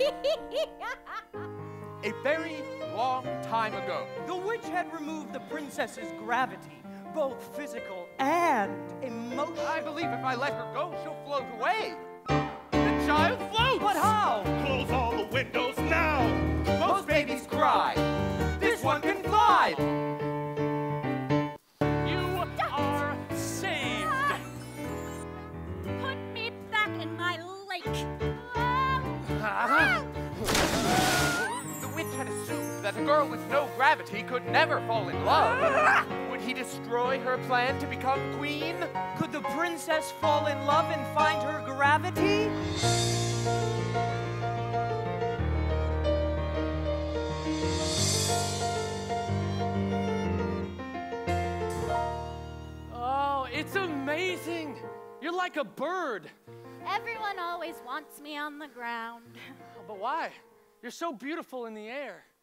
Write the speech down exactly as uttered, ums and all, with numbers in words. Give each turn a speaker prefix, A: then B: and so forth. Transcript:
A: A very long time ago,
B: the witch had removed the princess's gravity, both physical and emotional.
A: I believe if I let her go, she'll float away. The child floats!
B: But how?
C: Close all the windows now!
A: Most babies cry. This one can fly.
D: You are saved.
E: Put me back in my lake.
A: The witch had assumed that a girl with no gravity could never fall in love. Would he destroy her plan to become queen?
B: Could the princess fall in love and find her gravity?
D: Oh, it's amazing. You're like a bird.
E: Everyone always wants me on the ground.
D: But why? You're so beautiful in the air.